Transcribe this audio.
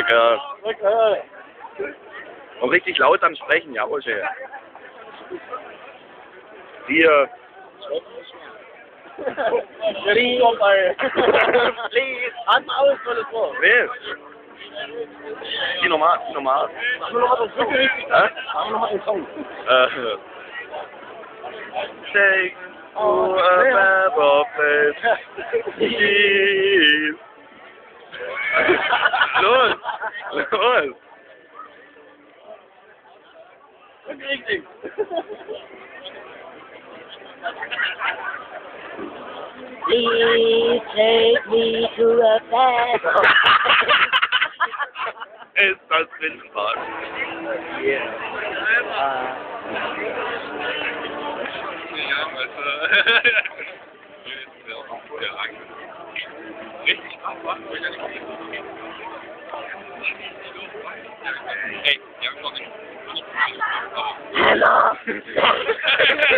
Kerl. Und richtig laut am Sprechen, jawohl, schön. Hier. Please, Hand aus, soll es vor. Wer? Die normal, die normal. Machen wir noch mal den Song. Machen wir noch mal den Song. Take to a better place. Please. Los, los. Richtig. Please take me to a better. Ist das Windbad? Yeah. Richtig krass, was? Ey, die haben noch nicht. Hello.